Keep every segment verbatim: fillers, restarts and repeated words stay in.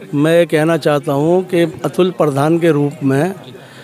मैं कहना चाहता हूँ कि अतुल प्रधान के रूप में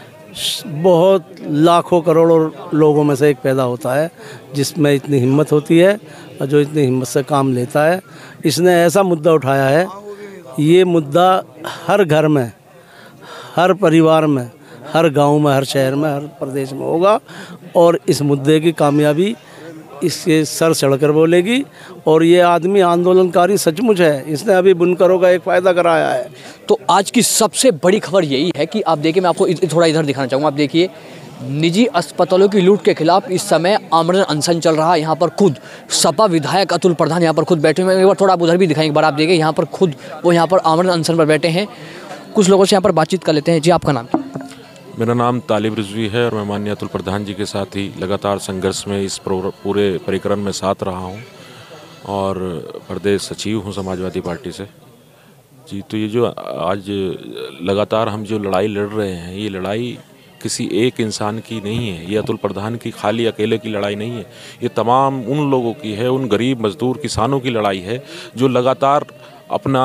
बहुत लाखों करोड़ों लोगों में से एक पैदा होता है जिसमें इतनी हिम्मत होती है और जो इतनी हिम्मत से काम लेता है। इसने ऐसा मुद्दा उठाया है, ये मुद्दा हर घर में, हर परिवार में, हर गांव में, हर शहर में, हर प्रदेश में होगा और इस मुद्दे की कामयाबी इसके सर चढ़कर बोलेगी। और ये आदमी आंदोलनकारी सचमुच है, इसने अभी बुनकरों का एक फ़ायदा कराया है। तो आज की सबसे बड़ी खबर यही है कि आप देखिए, मैं आपको थोड़ा इधर दिखाना चाहूँगा। आप देखिए, निजी अस्पतालों की लूट के खिलाफ इस समय आमरण अनशन चल रहा है। यहाँ पर खुद सपा विधायक अतुल प्रधान यहाँ पर खुद बैठे हुए हैं। एक बार थोड़ा आप उधर भी दिखाएं, एक बार आप देखिए, यहाँ पर खुद वो यहाँ पर आमरण अनशन पर बैठे हैं। कुछ लोगों से यहाँ पर बातचीत कर लेते हैं। जी, आपका नाम क्या? मेरा नाम तालिब रिजवी है और मैं माननीय अतुल प्रधान जी के साथ ही लगातार संघर्ष में इस पूरे परिक्रम में साथ रहा हूँ और प्रदेश सचिव हूँ समाजवादी पार्टी से। जी, तो ये जो आज लगातार हम जो लड़ाई लड़ रहे हैं, ये लड़ाई किसी एक इंसान की नहीं है, ये अतुल प्रधान की खाली अकेले की लड़ाई नहीं है, ये तमाम उन लोगों की है, उन गरीब मजदूर किसानों की लड़ाई है जो लगातार अपना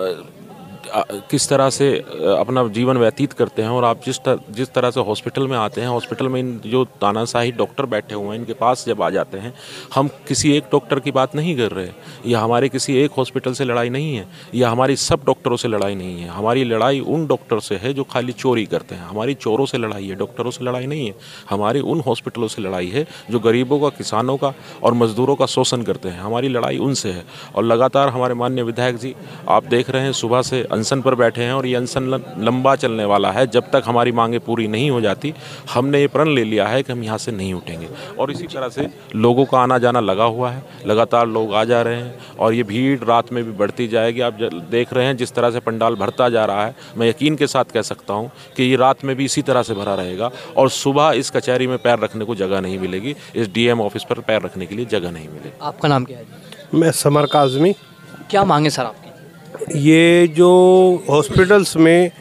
किस तरह से अपना जीवन व्यतीत करते हैं। और आप जिस तर, जिस तरह से हॉस्पिटल में आते हैं, हॉस्पिटल में इन जो तानाशाही डॉक्टर बैठे हुए हैं, इनके पास जब आ जाते हैं, हम किसी एक डॉक्टर की बात नहीं कर रहे। यह हमारे किसी एक हॉस्पिटल से लड़ाई नहीं है, यह हमारी सब डॉक्टरों से लड़ाई नहीं है। हमारी लड़ाई उन डॉक्टर से है जो खाली चोरी करते हैं, हमारी चोरों से लड़ाई है, डॉक्टरों से लड़ाई नहीं है। हमारी उन हॉस्पिटलों से लड़ाई है जो गरीबों का, किसानों का और मजदूरों का शोषण करते हैं। हमारी लड़ाई उनसे है। और लगातार हमारे माननीय विधायक जी आप देख रहे हैं, सुबह से अनशन पर बैठे हैं और ये अनशन लंबा चलने वाला है। जब तक हमारी मांगें पूरी नहीं हो जाती, हमने ये प्रण ले लिया है कि हम यहाँ से नहीं उठेंगे। और इसी तरह से लोगों का आना जाना लगा हुआ है, लगातार लोग आ जा रहे हैं और ये भीड़ रात में भी बढ़ती जाएगी। आप देख रहे हैं जिस तरह से पंडाल भरता जा रहा है, मैं यकीन के साथ कह सकता हूँ कि ये रात में भी इसी तरह से भरा रहेगा और सुबह इस कचहरी में पैर रखने को जगह नहीं मिलेगी, इस डीएम ऑफिस पर पैर रखने के लिए जगह नहीं मिलेगी। आपका नाम क्या है? मैं समर काज़मी। क्या मांगे सर आपकी? ये जो हॉस्पिटल्स में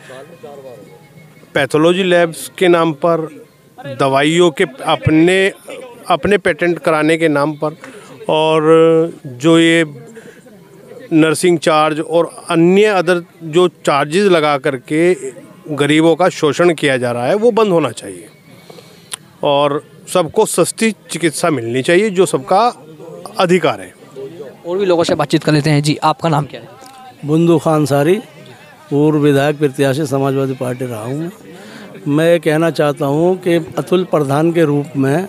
पैथोलॉजी लैब्स के नाम पर, दवाइयों के अपने अपने पेटेंट कराने के नाम पर, और जो ये नर्सिंग चार्ज और अन्य अदर जो चार्जेस लगा करके गरीबों का शोषण किया जा रहा है, वो बंद होना चाहिए और सबको सस्ती चिकित्सा मिलनी चाहिए जो सबका अधिकार है। और भी लोगों से बातचीत कर लेते हैं। जी, आपका नाम क्या है? बुंदू खान सारी, पूर्व विधायक प्रत्याशी समाजवादी पार्टी रहा हूँ। मैं कहना चाहता हूँ कि अतुल प्रधान के रूप में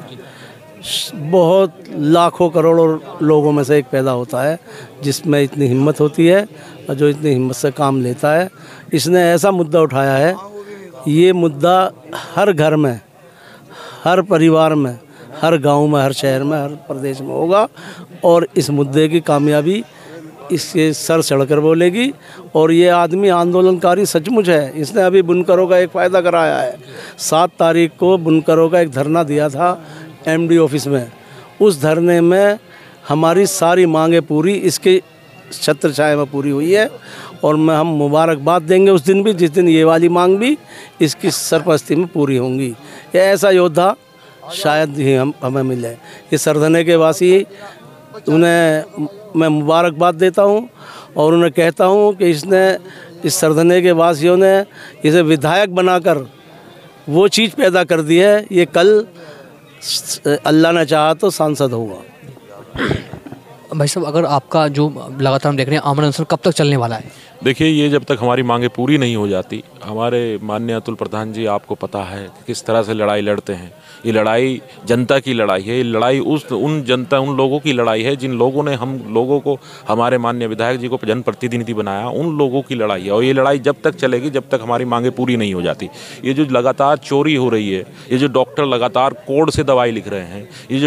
बहुत लाखों करोड़ों लोगों में से एक पैदा होता है जिसमें इतनी हिम्मत होती है और जो इतनी हिम्मत से काम लेता है। इसने ऐसा मुद्दा उठाया है, ये मुद्दा हर घर में, हर परिवार में, हर गांव में, हर शहर में, हर प्रदेश में होगा और इस मुद्दे की कामयाबी इसके सर चढ़कर बोलेगी। और ये आदमी आंदोलनकारी सचमुच है, इसने अभी बुनकरों का एक फ़ायदा कराया है। सात तारीख को बुनकरों का एक धरना दिया था एमडी ऑफिस में। उस धरने में हमारी सारी मांगें पूरी इसके छत्र छाया में पूरी हुई है और मैं हम मुबारकबाद देंगे उस दिन भी जिस दिन ये वाली मांग भी इसकी सरपरस्ती में पूरी होंगी। ये ऐसा योद्धा शायद ही हम हमें मिले। ये सरधने के वासी, उन्हें मैं मुबारकबाद देता हूँ और उन्हें कहता हूँ कि इसने, इस सरधने के वासियों ने इसे विधायक बनाकर वो चीज़ पैदा कर दी है, ये कल अल्लाह ने चाहा तो सांसद होगा। भाई साहब, अगर आपका जो लगातार हम देख रहे हैं आमरण अनशन कब तक चलने वाला है? देखिए, ये जब तक हमारी मांगें पूरी नहीं हो जाती, हमारे माननीय अतुल प्रधान जी आपको पता है कि किस तरह से लड़ाई लड़ते हैं। ये लड़ाई जनता की लड़ाई है, ये लड़ाई उस उन जनता उन लोगों की लड़ाई है जिन लोगों ने हम लोगों को, हमारे माननीय विधायक जी को जनप्रतिनिधि बनाया, उन लोगों की लड़ाई है। और ये लड़ाई जब तक चलेगी जब तक हमारी मांगें पूरी नहीं हो जाती। ये जो लगातार चोरी हो रही है, ये जो डॉक्टर लगातार कोड से दवाई लिख रहे हैं, ये जो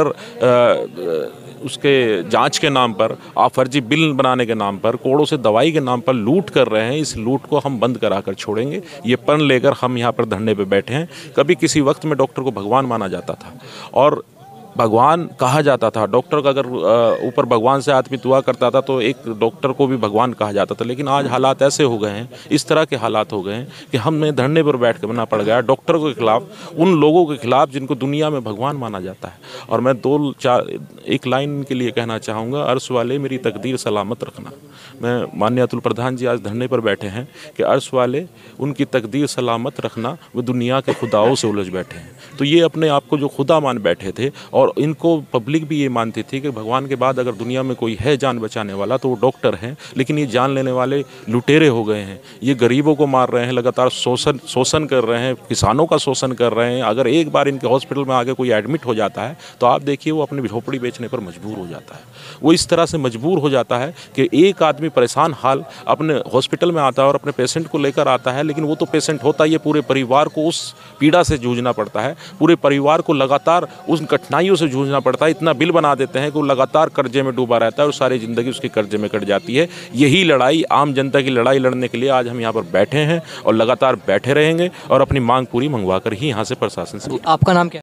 डॉक्टर उसके जांच के नाम पर, आप फर्जी बिल बनाने के नाम पर, कोड़ों से दवाई के नाम पर लूट कर रहे हैं, इस लूट को हम बंद कराकर छोड़ेंगे। ये प्रण लेकर हम यहाँ पर धरने पे बैठे हैं। कभी किसी वक्त में डॉक्टर को भगवान माना जाता था और भगवान कहा जाता था। डॉक्टर का अगर ऊपर भगवान से आदमी दुआ करता था तो एक डॉक्टर को भी भगवान कहा जाता था। लेकिन आज हालात ऐसे हो गए हैं, इस तरह के हालात हो गए हैं कि हमें धरने पर बैठ के बना पड़ गया डॉक्टर के खिलाफ, उन लोगों के खिलाफ जिनको दुनिया में भगवान माना जाता है। और मैं दो चार एक लाइन के लिए कहना चाहूँगा, अर्श वाले मेरी तकदीर सलामत रखना। मैं माननीय अतुल प्रधान जी आज धरने पर बैठे हैं कि अर्श वाले उनकी तकदीर सलामत रखना, वो दुनिया के खुदाओं से उलझ बैठे हैं। तो ये अपने आप को जो खुदा मान बैठे थे और इनको पब्लिक भी ये मानती थी कि भगवान के बाद अगर दुनिया में कोई है जान बचाने वाला तो वो डॉक्टर हैं। लेकिन ये जान लेने वाले लुटेरे हो गए हैं, ये गरीबों को मार रहे हैं, लगातार शोषण शोषण कर रहे हैं, किसानों का शोषण कर रहे हैं। अगर एक बार इनके हॉस्पिटल में आगे कोई एडमिट हो जाता है तो आप देखिए वो अपनी झोपड़ी बेचने पर मजबूर हो जाता है। वो इस तरह से मजबूर हो जाता है कि एक आदमी परेशान हाल अपने हॉस्पिटल में आता है और अपने पेशेंट को लेकर आता है, लेकिन वो तो पेशेंट होता ही है, पूरे परिवार को उस पीड़ा से जूझना पड़ता है, पूरे परिवार को लगातार उस कठिनाइयों से जूझना पड़ता है। इतना बिल बना देते हैं कि वो लगातार कर्जे में डूबा रहता है और सारी ज़िंदगी उसकी कर्जे में कट जाती है। यही लड़ाई, आम जनता की लड़ाई लड़ने के लिए आज हम यहाँ पर बैठे हैं और लगातार बैठे रहेंगे और अपनी मांग पूरी मंगवा कर ही यहाँ से प्रशासन से। आपका नाम क्या है?